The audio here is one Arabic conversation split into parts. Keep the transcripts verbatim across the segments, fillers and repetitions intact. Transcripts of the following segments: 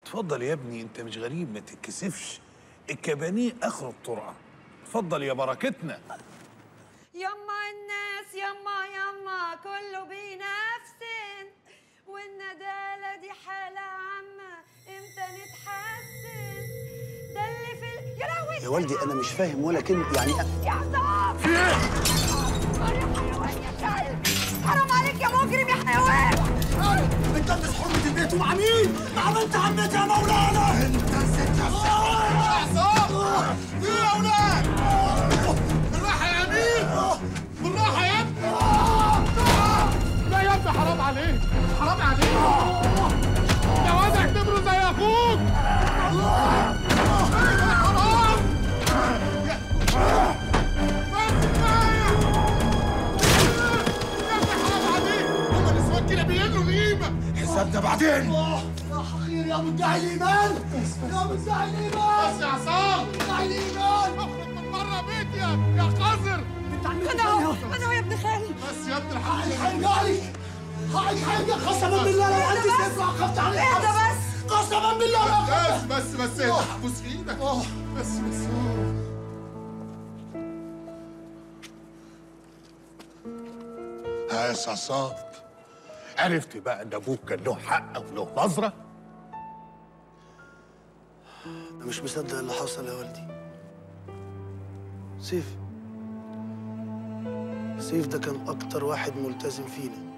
اتفضل يا ابني، انت مش غريب، ما تتكسفش. الكبانيه اخر الطرقه. اتفضل يا بركتنا. يما الناس يما يما كله بنفس، والندالة دي حالة عامة امتى نتحسن؟ ده اللي في ال... يا لهوي يا والدي انا مش فاهم ولا كلمه يعني. يا عصام في ايه؟ يا حيوان يا كلب، حرام عليك يا مجرم يا حيوان. بتدبس حرمه البيت ومع مين؟ مع بنت عمتي يا مولانا. انت ست يا عصام في ايه يا اولاد؟ بالراحه يا امين، بالراحه يا ابني. لا يا ابني حرام عليك، حرام عليك. يا واد اعتبره زي اخوك. حرام. بس كفايه يا ابني، حرام عليك. هما النسوان كده بيجروا غيبه. حسابنا بعدين. الله يا حقير يا مدعي الايمان، يا مدعي الايمان. بس يا عصام، مدعي الايمان. اخرج من بره بيتي يا يا قذر. انا اهو انا اهو يا ابن خالي. بس يا ابني الحمد لله. هيرجع لي هيرجع قسما بالله لو عندي سيف خفت عليه. اهدى بس، قسما بالله. بس بس بس اهدى، بوس ايدك. بس بس ها يا صعصاب، عرفت بقى ان ابوك كان له حق وله نظره؟ انا مش مصدق اللي حصل يا والدي. سيف سيف ده كان اكتر واحد ملتزم فينا،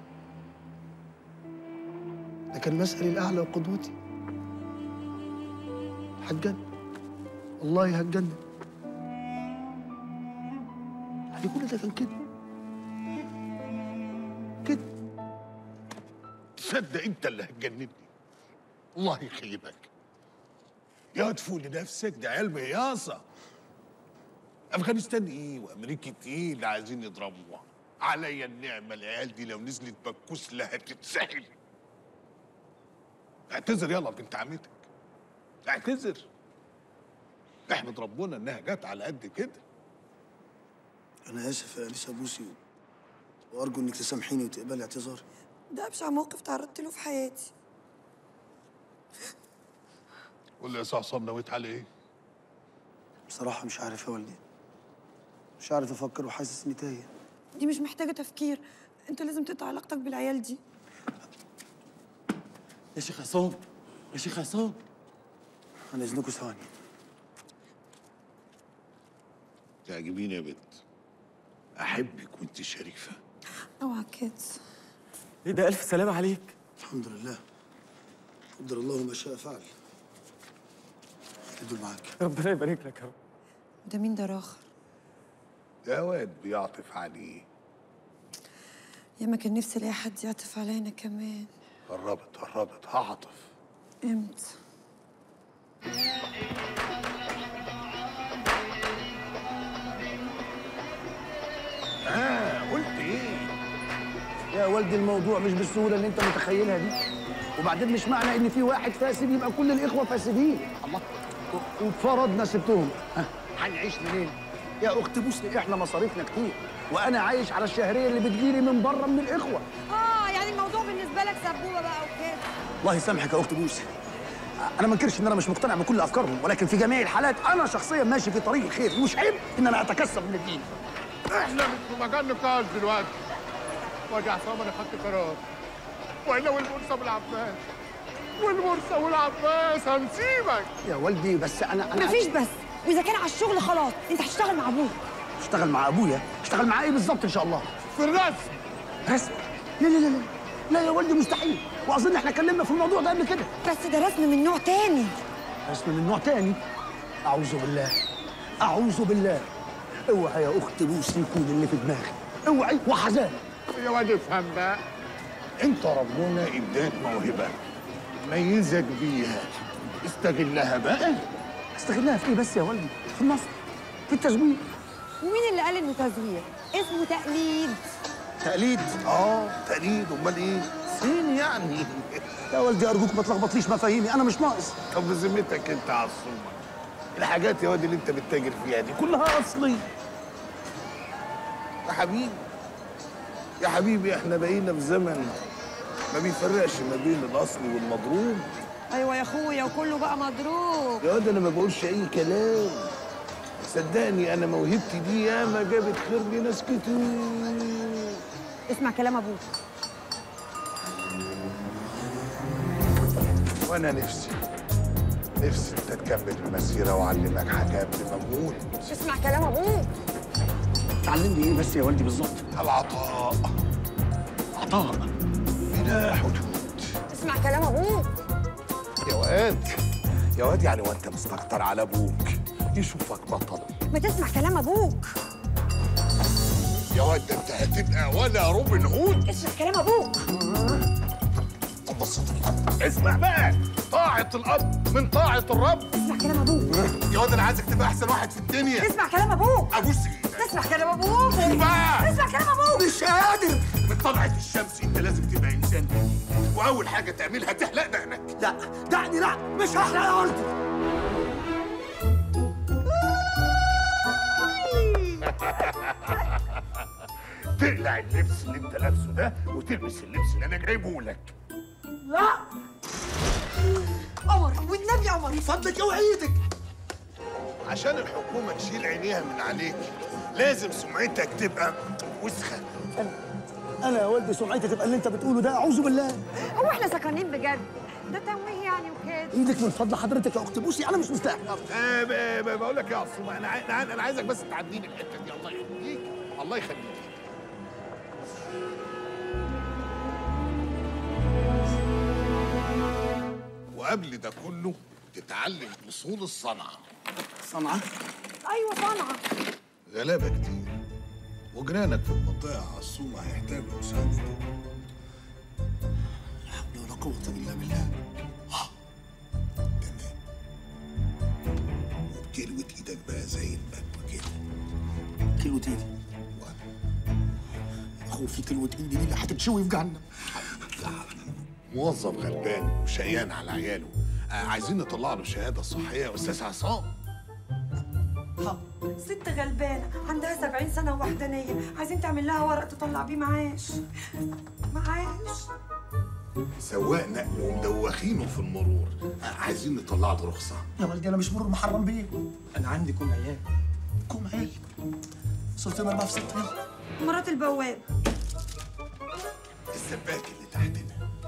ده كان مثلي الاعلى وقدوتي. هتجنن والله هتجنن. يعني كل ده كان كده كده. تصدق انت اللي هتجنني. الله يخيبك يا تفوق لنفسك، ده علم هياصه. افغانستان ايه وامريكا ايه اللي عايزين يضربوها؟ عليا النعمه العيال دي لو نزلت بكوس لا هتتسهل. اعتذر يلا بنت عمتك، اعتذر. احمد ربنا انها جت على قد كده. انا اسف يا انسه بوسي، وارجو انك تسامحيني وتقبلي اعتذاري. ده ابشع موقف تعرضت له في حياتي. قول لي يا صعصام، نويت على ايه؟ بصراحه مش عارف يا والدي، مش عارف افكر وحاسس اني تايه. دي مش محتاجة تفكير، انت لازم تقطع علاقتك بالعيال دي. يا شيخ عصام، يا شيخ عصام، انا اذنكم ثواني. تعجبيني يا بنت، احبك وانت شريفه. اوعى كده. ايه ده؟ الف سلامه عليك. الحمد لله، قدر الله ما شاء فعل. دول معاك. ربنا يبارك لك يا رب. ده مين ده راخر؟ ده واد بيعطف عليه. يا ما كان نفسي الاقي حد يعطف علينا كمان. قربت قربت هعطف. امتى؟ اه قلت ايه؟ يا والدي الموضوع مش بالسهوله اللي انت متخيلها دي، وبعدين مش معنى ان في واحد فاسد يبقى كل الاخوه فاسدين. الله، وفرضنا سبتهم، ها هنعيش منين؟ يا اخت بوسي احنا مصاريفنا كتير، وانا عايش على الشهريه اللي بتجيلي من بره من الاخوه. اه يعني الموضوع بالنسبة لك سبوبة بقى وكده. الله يسامحك يا اخت بوسي، انا ما انكرش ان انا مش مقتنع بكل افكارهم، ولكن في جميع الحالات انا شخصيا ماشي في طريق الخير، مش عيب ان انا اتكسب من الدين. احنا مش في مكان نقاش دلوقتي. وادي عصام انا خدت قرار، والا والبورصه والعباس، والبورصه والعباس هنسيبك. يا والدي بس انا انا مفيش بس، واذا كان على الشغل خلاص انت هتشتغل مع ابوك. اشتغل مع ابويا؟ اشتغل معاه ايه بالظبط ان شاء الله؟ في الرسم. رسم؟ لا لا لا لا لا يا والدي مستحيل، واظن احنا اتكلمنا في الموضوع ده قبل كده. بس ده رسم من نوع تاني. رسم من نوع تاني؟ اعوذ بالله، اعوذ بالله. اوعى يا اخت بوسي يكون اللي في دماغي، اوعي وحزان. يا واد افهم بقى، انت ربنا اداك موهبه ميزك بيها، استغلها بقى. استغلها في ايه بس يا والدي؟ في النصر، في التزوير. ومين اللي قال انه تزوير؟ اسمه تقليد. تقليد؟ اه تقليد، امال ايه؟ صين يعني. يا والدي ارجوك ما تلخبطليش مفاهيمي، انا مش ناقص. طب بذمتك انت عصومه، الحاجات يا واد اللي انت بتتاجر فيها دي كلها اصلي. يا حبيبي يا حبيبي احنا بقينا في زمن ما بيفرقش ما بين الاصلي والمضروب. ايوه يا اخويا، وكله بقى مضروب. يا واد انا ما بقولش اي كلام، صدقني انا موهبتي دي ياما جابت خير لناس كتير. اسمع كلام ابوك. وانا نفسي نفسي انت تكمل المسيره واعلمك حاجه قبل ما اموت. اسمع كلام ابوك. تعلمني ايه بس يا والدي بالظبط؟ العطاء. عطاء بلا حدود. اسمع كلام ابوك. يا واد يا واد، يعني وانت مستكتر على ابوك يشوفك بطل؟ ما تسمع كلام ابوك. يا واد ده انت هتبقى ولا روبن هود. اسمع كلام ابوك. طب بص اسمع بقى، طاعة الأب من طاعة الرب. اسمع كلام ابوك. يا واد أنا عايزك تبقى أحسن واحد في الدنيا. اسمع كلام ابوك. أبوس إيدك. اسمع كلام ابوك. قوم بقى. اسمع كلام ابوك. مش قادر. من طلعة الشمس أنت لازم تبقى إنسان جديد، وأول حاجة تعملها تحلق دقنك. لا دعني، لا مش هحلق يا والدي. تقلع اللبس اللي أنت لابسه ده وتلبس اللبس اللي أنا جايبه لك. لا قمر، والنبي قمر، من فضلك اوعي ايدك. عشان الحكومة تشيل عينيها من عليك لازم سمعتك تبقى وسخة. انا يا والدي سمعتي تبقى اللي انت بتقوله ده، اعوذ بالله. هو احنا سكرانين بجد؟ ده تمويه يعني وكده. ايدك من فضل حضرتك يا اخت بوسي، انا مش مستحي. أه ب- ب- بقول لك يا عصومة، أنا عاي- أنا أنا عايزك بس تعديني الحتة دي. الله يخليك الله يخليك. وقبل ده كله تتعلم اصول الصنعه. صنعه؟ ايوه صنعه. غلابه كتير وجيرانك في المنطقه عصومه هيحتاجوا مساعدتك. لا حول ولا قوه الا بالله. تمام. وبكلوة ايدك بقى زي المكوى كده. كلوة ايدي؟ خوفي كلوة ايدي دي اللي هتتشوي في جهنم. موظف غلبان وشقيان على عياله، آه عايزين نطلع له شهاده صحيه يا استاذ عصام. ست غلبانه عندها سبعين سنه ووحدانيه، عايزين تعمل لها ورق تطلع بيه معاش. معاش. سواق نقل ومدوخينه في المرور، آه عايزين نطلع له رخصه. يا والدي انا مش مرور محرم بيه. انا عندي كوم عيال. كوم عيال؟ صرت اربعة في ستة. يلا مرات البواب. السباك اللي تحتنا.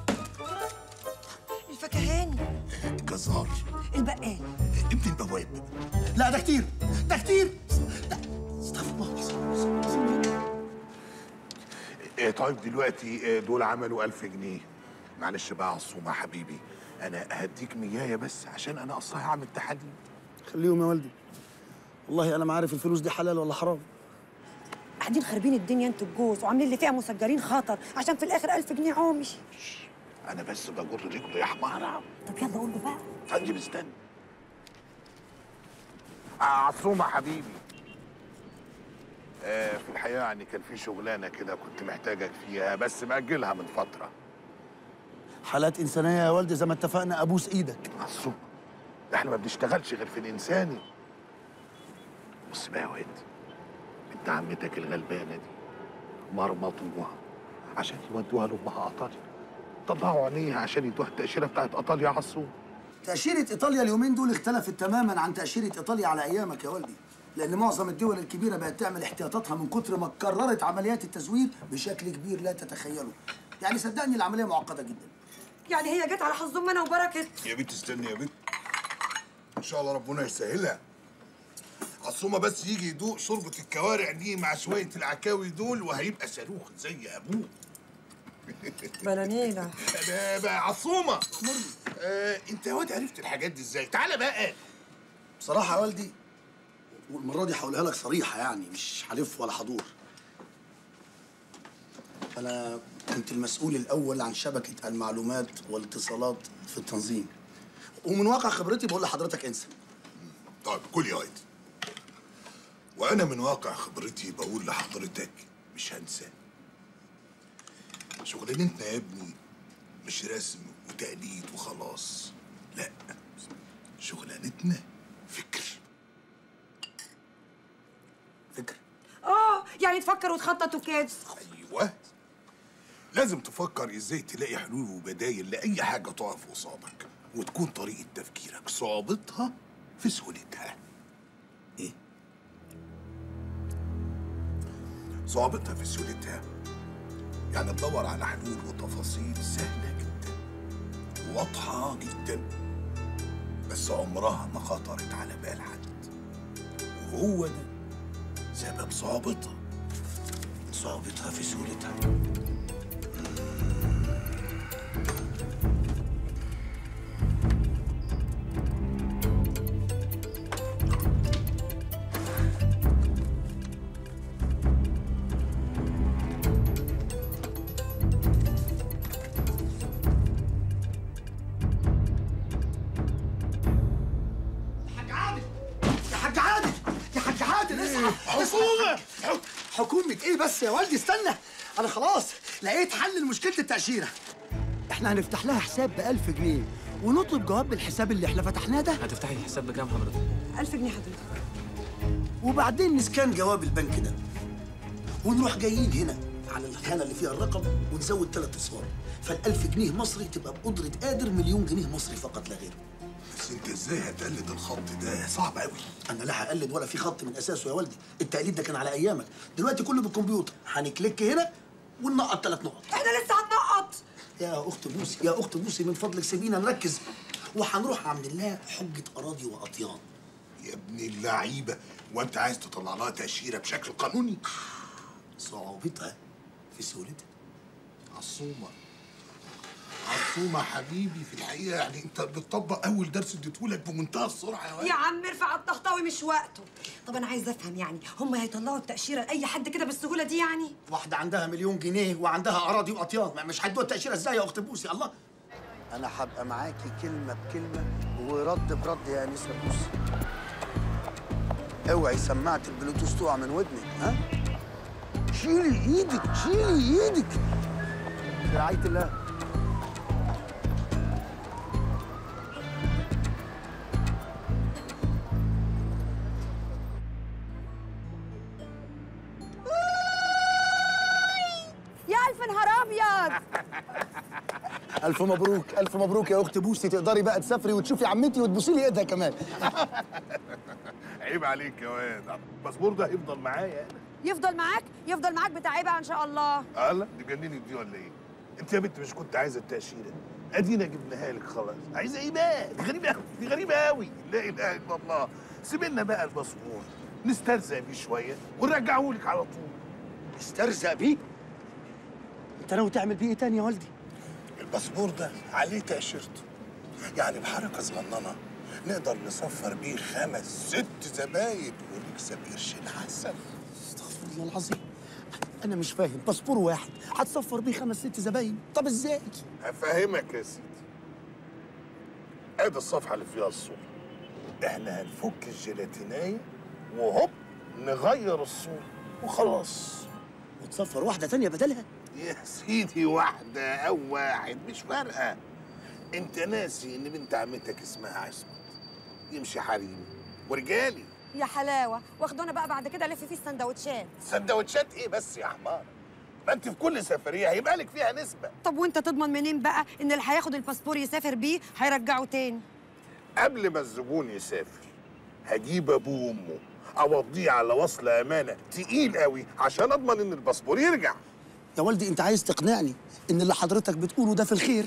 الفكهاني. الجزار. البقال. ابن البواب. لا ده كتير، ده كتير. ده استغفر الله. إيه طيب دلوقتي إيه دول عملوا ألف جنيه. معلش بقى يا عصومة حبيبي، أنا هديك مياية بس عشان أنا أصلا هعمل تحاليل. خليهم يا والدي، والله انا ما عارف الفلوس دي حلال ولا حرام. قاعدين خاربين الدنيا انتوا الجوز، وعاملين اللي فيها مسجلين خطر عشان في الاخر ألف جنيه عومي. أنا بس بجر رجله يا حمارة. طب يلا قول له بقى. طيب استنى. آه عصومة حبيبي، آه في الحقيقة يعني كان في شغلانة كده كنت محتاجك فيها بس مأجلها من فترة. حالات انسانيه يا والدي زي ما اتفقنا، ابوس ايدك. عصومة احنا ما بنشتغلش غير في الإنساني. بص بقى يا واد، بنت عمتك الغلبانة دي مرمطوها عشان يودوها لأمها إيطاليا. طلعوا عينيها عشان يدوها التأشيرة بتاعت إيطاليا يا عصوم. تأشيرة إيطاليا اليومين دول اختلفت تماماً عن تأشيرة إيطاليا على أيامك يا والدي، لأن معظم الدول الكبيرة بقت تعمل احتياطاتها من كتر ما كررت عمليات التزوير بشكل كبير لا تتخيله. يعني صدقني العملية معقدة جدا. يعني هي جت على حظ امنا وبركه. يا بنت استني يا بنت، إن شاء الله ربنا يسهلها. عصومة بس يجي يدوق شوربة الكوارع دي مع شوية العكاوي دول وهيبقى صاروخ زي أبوه. بلانينا. ده بقى عصومة. آه، أنت يا واد عرفت الحاجات دي إزاي؟ تعالى بقى. بصراحة يا والدي، والمرة دي هقولها لك صريحة، يعني مش هلف ولا هدور. أنا كنت المسؤول الأول عن شبكة المعلومات والاتصالات في التنظيم، ومن واقع خبرتي بقول لحضرتك انسى. طيب كل يا واد. وأنا من واقع خبرتي بقول لحضرتك مش هنسى. شغلانتنا يا ابني مش رسم وتقليد وخلاص، لا، شغلانتنا فكر. فكر؟ اه يعني تفكر وتخطط وكده. ايوه، لازم تفكر ازاي تلاقي حلول وبدايل لاي حاجه تقف قصادك، وتكون طريقة تفكيرك صعوبتها في سهولتها. ايه؟ صعوبتها في سهولتها، يعني تدور على حلول وتفاصيل سهلة جدا واضحة جدا، بس عمرها ما خطرت على بال حد، وهو ده سبب صعوبتها. صعوبتها في سهولتها. حكومة حكومة ايه بس يا والدي؟ استنى، انا خلاص لقيت حل لمشكلة التأشيرة. احنا هنفتح لها حساب بألف جنيه ونطلب جواب بالحساب اللي احنا فتحناه ده. هتفتحي حساب بكام حضرتك؟ ألف جنيه حضرتك. وبعدين نسكان جواب البنك ده ونروح جايين هنا على الخانة اللي فيها الرقم ونزود ثلاث اصفار، فالألف جنيه مصري تبقى بقدرة قادر مليون جنيه مصري فقط لا غير. بس انت ازاي هتقلد الخط ده؟ صعب قوي. انا لا هقلد ولا في خط من اساسه يا والدي، التقليد ده كان على ايامك، دلوقتي كله بالكمبيوتر، هنكليك هنا وننقط ثلاث نقط. احنا لسه هننقط. يا اخت بوسي يا اخت بوسي من فضلك سيبينا نركز، وهنروح عند الله حجة اراضي واطيان. يا ابن اللعيبه، وانت عايز تطلع لها تأشيرة بشكل قانوني؟ صعوبتها في سهولتها. عصومه عصومه حبيبي، في الحقيقه يعني انت بتطبق اول درس اديتهولك بمنتهى السرعه يا ولد. يا عم ارفع الطهطاوي، مش وقته. طب انا عايزه افهم، يعني هم هيطلعوا التأشيرة لأي حد كده بالسهولة دي يعني؟ واحدة عندها مليون جنيه وعندها اراضي واطيان، مش هيدوها التأشيرة ازاي يا اخت بوسي؟ الله، انا هبقى معاكي كلمة بكلمة ورد برد يا انسة بوسي. اوعي سماعة البلوتوث تقع من ودنك، ها؟ شيلي ايدك، شيلي ايدك في رعاية الله. يا ألف نهار أبيض. ألف مبروك، ألف مبروك يا أخت بوسي، تقدري بقى تسافري وتشوفي عمتي وتبوسي لي إيدها كمان. عيب عليك يا واد، الباسبور ده هيفضل معايا انا. يفضل معاك؟ يفضل معاك بتاع ايه بقى ان شاء الله؟ الله، دي جننت دي ولا ايه؟ انت يا بنت مش كنت عايزه التأشيرة؟ ادينا جبناها لك خلاص، عايزه ايه بقى؟ دي غريبه قوي، دي غريبه قوي، لا اله الا الله. سيب لنا بقى الباسبور نسترزق بيه شويه ونرجعه لك على طول. استرزق بيه؟ أنت ناوي تعمل بيه إيه تاني يا والدي؟ الباسبور ده عليه تأشيرته، يعني بحركه صغننه نقدر نسفر بيه خمس ست زباين ونكسب قرشين حسن. استغفر الله العظيم، أنا مش فاهم، باسبور واحد هتسفر بيه خمس ست زباين، طب إزاي؟ هفهمك يا سيدي. ادي الصفحه اللي فيها الصوره، احنا هنفك الجيلاتينايه وهوب نغير الصوره وخلاص. وتسفر واحدة تانية بدلها؟ يا سيدي واحده او واحد مش فارقه. انت ناسي ان بنت عمتك اسمها عصمت، يمشي حريمي ورجالي. يا حلاوه، واخدونا بقى بعد كده الف فيه السندوتشات. سندوتشات ايه بس يا حمار؟ ما انت في كل سفريه هيبقى لك فيها نسبه. طب وانت تضمن منين بقى ان اللي هياخد الباسبور يسافر بيه هيرجعه تاني؟ قبل ما الزبون يسافر هجيب ابوه وامه اوديه على وصل امانه تقيل قوي عشان اضمن ان الباسبور يرجع. يا والدي أنت عايز تقنعني إن اللي حضرتك بتقوله ده في الخير؟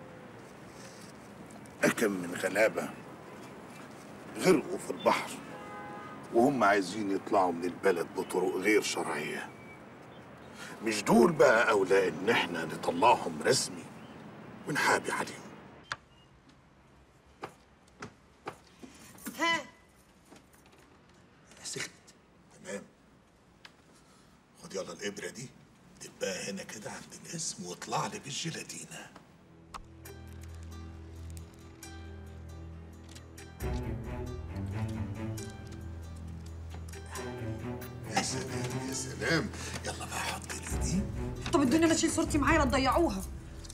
أكم من غلابة غرقوا في البحر وهم عايزين يطلعوا من البلد بطرق غير شرعية. مش دول بقى أولى إن إحنا نطلعهم رسمي ونحابي عليهم. ها سخنت. تمام، خد يلا الإبرة دي دبها هنا كده عند الاسم واطلع لي بالجيلاتينة. يا سلام يا سلام، يلا بقى حط لي دي. طب ادوني انا اشيل صورتي معايا لا تضيعوها.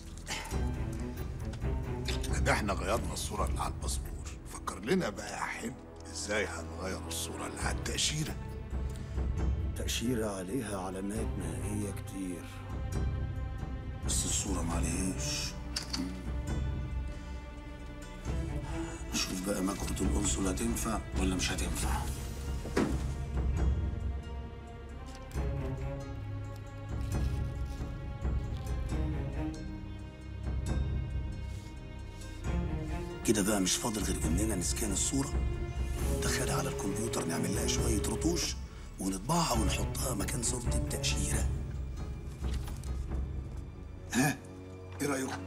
ده احنا غيرنا الصورة اللي على الباسبور، فكر لنا بقى يا حلو ازاي هنغير الصورة اللي على التأشيرة. تأشيرة عليها علامات نهائية كتير بس الصورة معلهاش. بقى مكوة القنصل هتنفع ولا مش هتنفع. كده بقى مش فاضل غير اننا نسكان الصورة، ندخلها على الكمبيوتر، نعمل لها شوية رطوش ونطبعها ونحطها مكان صورة التأشيرة. ها؟ ايه رأيكم؟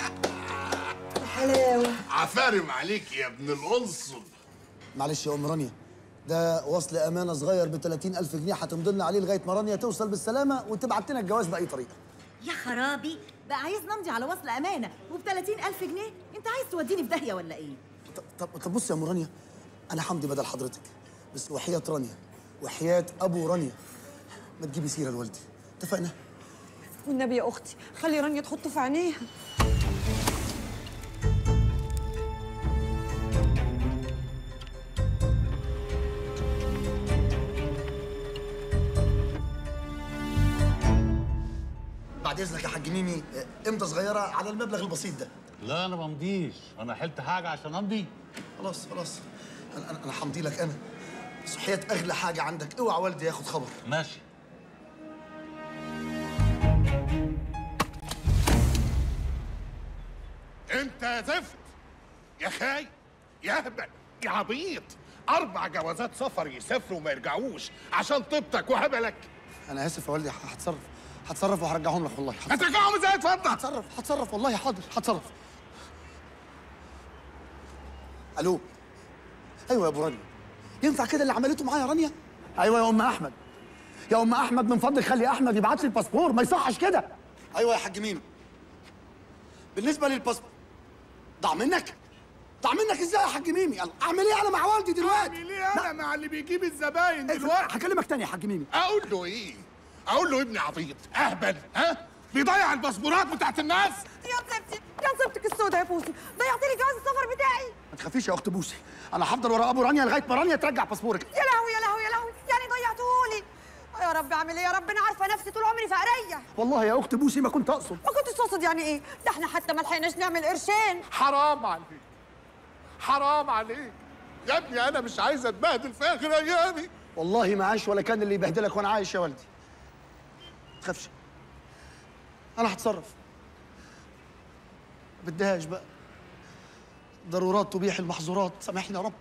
حلاوة. عفارم عليك يا ابن القنصل. معلش يا ام رانيا، ده وصل امانه صغير ب ثلاثين ألف جنيه هتمضي لنا عليه لغايه ما رانيا توصل بالسلامه وتبعت لنا الجواز باي طريقه. يا خرابي، بقى عايز نمضي على وصل امانه وب ثلاثين ألف جنيه؟ انت عايز توديني في داهيه ولا ايه؟ طب طب بص يا ام رانيا، انا همضي بدل حضرتك، بس وحياه رانيا وحياه ابو رانيا ما تجيبي سيره لوالدي، اتفقنا؟ والنبي يا اختي خلي رانيا تحطه في عينيها. بعد اذنك يا حاج ميمي، امضى صغيره على المبلغ البسيط ده. لا انا ما امضيش، انا حلت حاجه عشان امضي. خلاص خلاص، انا انا انا همضي لك انا، بس وحياه اغلى حاجه عندك اوعى والدي ياخد خبر. ماشي. انت يا زفت يا خاي يا هبل يا عبيط، اربع جوازات سفر يسافروا وما يرجعوش عشان طيبتك وهبلك. انا اسف يا والدي، هتصرف هتصرف وهرجعهم لك والله. هترجعهم ازاي؟ اتفضل. هتصرف هتصرف والله، حاضر هتصرف. الو. ايوه يا ابو رانيا، ينفع كده اللي عملته معايا رانيا؟ ايوه يا ام احمد، يا ام احمد من فضلك خلي احمد يبعت لي الباسبور، ما يصحش كده. ايوه يا حاج ميمي، بالنسبه للباسبور ضاع منك؟ ضاع منك ازاي يا حاج ميمي؟ اعمل ايه انا مع والدي دلوقتي؟ اعمل ايه انا مع اللي بيجيب الزباين دلوقتي؟ هكلمك تاني يا حاج ميمي. اقول له ايه؟ اقول له ابني عبيط اهبل، ها؟ بيضيع الباسبورات بتاعت الناس. يا صيبتي يا صيبتك السوداء يا بوسي، ضيعت لي جواز السفر بتاعي. ما تخافيش يا اخت بوسي، انا هفضل ورا ابو رانيا لغايه ما رانيا ترجع باسبورك. يا لهوي يا لهوي يا لهوي، يعني ضيعتهولي. يا رب اعمل ايه يا رب، انا عارفه نفسي طول عمري فقريه. والله يا اخت بوسي ما كنت اقصد. ما كنتش اقصد يعني ايه؟ ده احنا حتى ما لحقناش نعمل قرشين. حرام عليك، حرام عليك يا ابني، انا مش عايز اتبهدل في اخر ايامي. والله ما عاش ولا كان اللي يبهدلك وانا عايش يا والدي. ما تخافش، انا هتصرف. بدهاش بقى، ضرورات تبيح المحظورات، سامحني يا رب.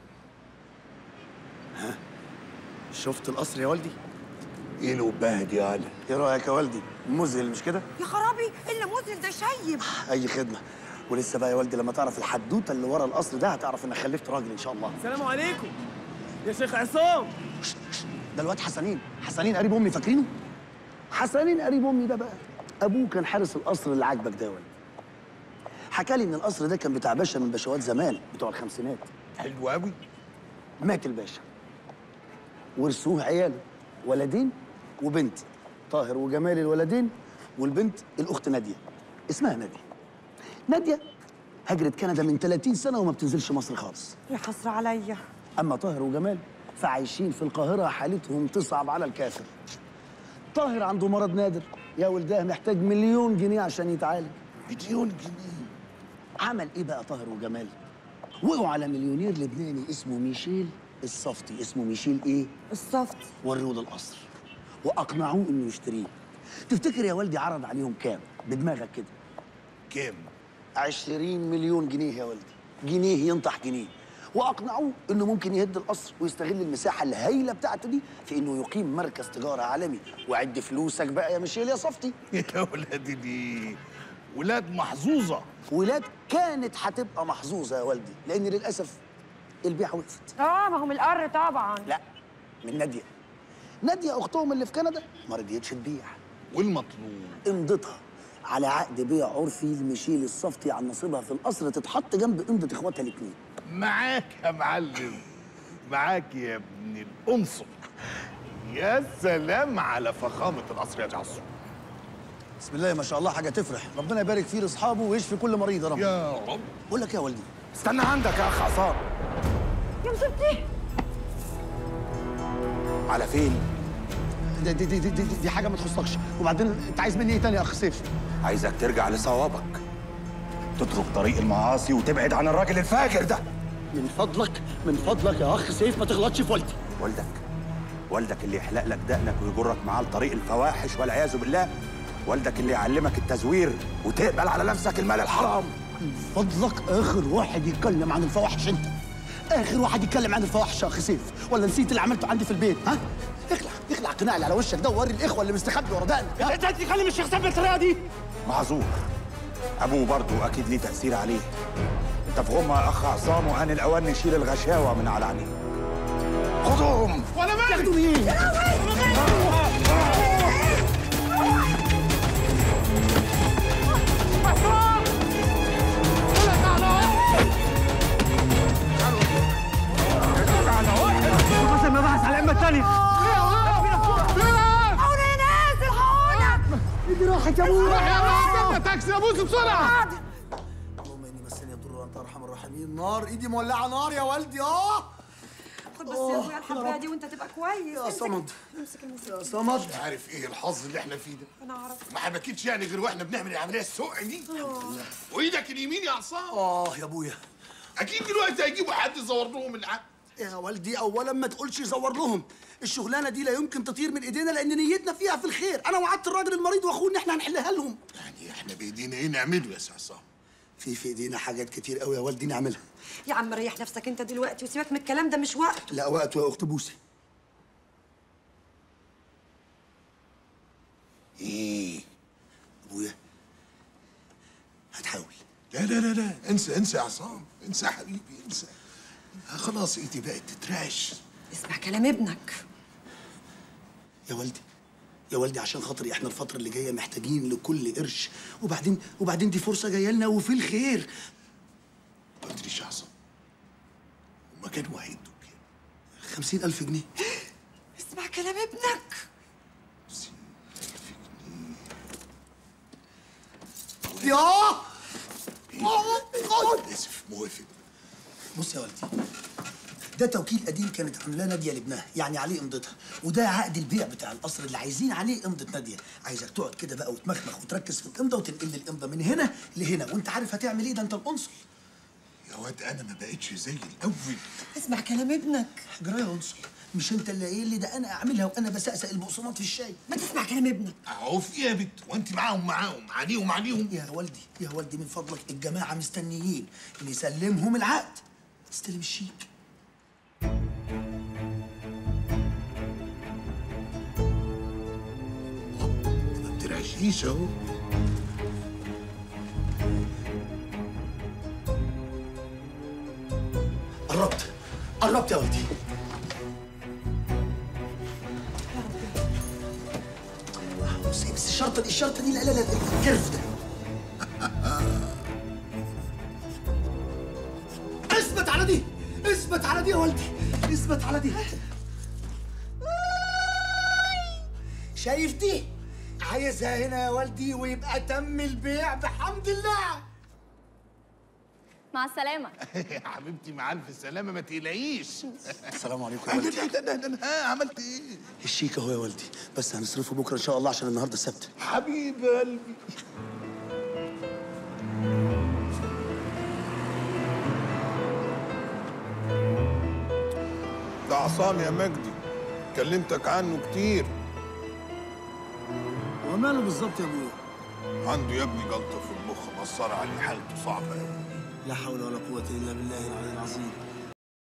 ها، شفت القصر يا والدي؟ ايه الوباه دي يا علي؟ ايه رايك يا والدي؟ مذهل مش كده؟ يا خرابي اللي مذهل ده شيب. اي خدمه. ولسه بقى يا والدي لما تعرف الحدوته اللي ورا القصر ده هتعرف انك خلفت راجل ان شاء الله. السلام عليكم يا شيخ عصام. ده الواد حسنين، حسنين قريب امي، فاكرينه؟ حسنين قريب امي ده بقى ابوه كان حارس القصر اللي عاجبك ده يا والدي. حكى لي ان القصر ده كان بتاع باشا من باشوات زمان بتوع الخمسينات. حلو قوي. مات الباشا، ورثوه عياله، ولدين وبنت، طاهر وجمال الولدين، والبنت الاخت ناديه، اسمها ناديه. ناديه هجرت كندا من ثلاثين سنه وما بتنزلش مصر خالص. يا حسره عليا. اما طاهر وجمال فعايشين في القاهره، حالتهم تصعب على الكافر. طاهر عنده مرض نادر يا ولداه، محتاج مليون جنيه عشان يتعالج. مليون جنيه؟ عمل ايه بقى طاهر وجمال؟ وقعوا على مليونير لبناني اسمه ميشيل الصفتي. اسمه ميشيل ايه؟ الصفتي. وروه له القصر واقنعوه انه يشتريه. تفتكر يا والدي عرض عليهم كام بدماغك كده؟ كام؟ عشرين مليون جنيه يا والدي، جنيه ينطح جنيه. واقنعوه انه ممكن يهد القصر ويستغل المساحه الهائله بتاعته دي في انه يقيم مركز تجاره عالمي. وعد فلوسك بقى يا ميشيل يا صفتي. يا ولادي دي ولاد محظوظه. ولاد كانت هتبقى محظوظه يا والدي، لان للاسف البيعه وقفت. اه ما هو من القر طبعا. لا، من ناديه. ناديه اختهم اللي في كندا ما رضيتش تبيع. والمطلوب امضتها على عقد بيع عرفي لميشيل الصفتي عن نصيبها في القصر، تتحط جنب امضه اخواتها الاثنين. معاك يا معلم، معاك يا ابن القنصل. يا سلام على فخامه القصر يا جعصر. بسم الله ما شاء الله، حاجه تفرح. ربنا يبارك فيه لاصحابه ويشفي كل مريض يا رب. يا رب. بقول لك يا والدي، استنى عندك يا اخ عصام. يا مصيبتي. على فين؟ دي دي, دي, دي, دي, دي حاجه ما تخصكش. وبعدين انت عايز مني ايه تاني يا اخ سيف؟ عايزك ترجع لصوابك، تترك طريق المعاصي وتبعد عن الراجل الفاجر ده. من فضلك من فضلك يا اخ سيف ما تغلطش في والدي. والدك والدك اللي يحلق لك دقنك ويجرك معاه لطريق الفواحش والعياذ بالله؟ والدك اللي يعلمك التزوير وتقبل على نفسك المال الحرام؟ من فضلك اخر واحد يتكلم عن الفواحش انت، اخر واحد يتكلم عن الفواحش يا اخ سيف، ولا نسيت اللي عملته عندي في البيت؟ ها؟ اخلع اخلع قناع اللي على وشك ده ووري الاخوه اللي مستخبي ورا دقنك. انت تكلم الشيخ سيف بالطريقه دي؟ معذور، ابوه برضه اكيد ليه تاثير عليه. انت في غمه يا اخ عصام، وان الاوان نشيل الغشاوه من على عينيه. خدوهم. ولا مالي تاخدوا مين؟ قسم ما بحث على الأمة الثانية. الحقونا يا ناس الحقونا. ايدي راحت يا ابويا. يا تاكسي يا بوس بسرعه. اللهم اني مسني الضر وانت ارحم الراحمين. نار، ايدي مولعه نار يا والدي. اه خد بس يا ابويا الحبايه دي وانت تبقى كويس. يا صمد امسك المسك. يا صمد. عارف ايه الحظ اللي احنا فيه ده؟ انا اعرف. ما حبكتش يعني غير واحنا بنعمل العمليه السوق دي. وايدك اليمين يا عصام. اه يا ابويا. اكيد دلوقتي هيجيبوا حد يصور لهم العقد. يا والدي اولا ما تقولش يزور لهم، الشغلانه دي لا يمكن تطير من ايدينا لان نيتنا فيها في الخير. انا وعدت الراجل المريض واخوه ان احنا هنحلها لهم. يعني احنا بايدينا ايه نعمله يا سي عصام؟ في في ايدينا حاجات كتير قوي يا والدي نعملها. يا عم ريح نفسك انت دلوقتي وسيبك من الكلام ده، مش وقته. لا وقته يا اخت بوسي. ايه؟ ابويا هتحاول. لا لا لا لا انسى انسى يا عصام، انسى يا حبيبي انسى. خلاص ايدي بقت تترعش. اسمع كلام ابنك يا والدي يا والدي عشان خاطري احنا الفترة اللي جاية محتاجين لكل قرش، وبعدين وبعدين دي فرصة جاية لنا وفي الخير. ما قلتليش يا عصام، هما كانوا هيدوا كام؟ خمسين ألف جنيه. اسمع كلام ابنك. خمسين ألف جنيه. ياه اسف موافق. بص يا والدي، ده توكيل قديم كانت عاملاه ناديه لابنها، يعني عليه امضتها، وده عقد البيع بتاع القصر اللي عايزين عليه امضه ناديه. عايزك تقعد كده بقى وتمخمخ وتركز في الامضه وتنقل لي الامضه من هنا لهنا، وانت عارف هتعمل ايه، ده انت القنصل. يا واد انا ما بقتش زي الاول. اسمع كلام ابنك. اجرى يا قنصل، مش انت اللي قايل لي ده انا اعملها وانا بسقسق البقسماط في الشاي. ما تسمع كلام ابنك. اهو في ايه يا بت؟ وانت معاهم معاهم عليهم عليهم. يا والدي يا والدي من فضلك، الجماعه مستنيين نسلمهم العقد. استلم الشيك. ما بترعشيش اهو. قربت قربت يا والدي. بس بس الشرطه دي الشرطه دي لا لا لا الكرف ده. اثبت على دي اثبت على دي يا والدي اثبت على دي. شايف دي؟ عايزها هنا يا والدي ويبقى تم البيع بحمد الله. مع السلامة. يا حبيبتي مع الف سلامه ما تقلقيش. السلام عليكم يا والدي. لا لا لا ها عملت ايه؟ الشيك اهو يا والدي، بس هنصرفه بكره ان شاء الله عشان النهارده السبت. حبيب قلبي. ده عصام يا مجدي، كلمتك عنه كتير. هو ماله بالظبط يا ابويا؟ عنده يا ابني جلطه في المخ مأثرة عليه، حالته صعبه قوي. لا حول ولا قوة إلا بالله العلي العظيم.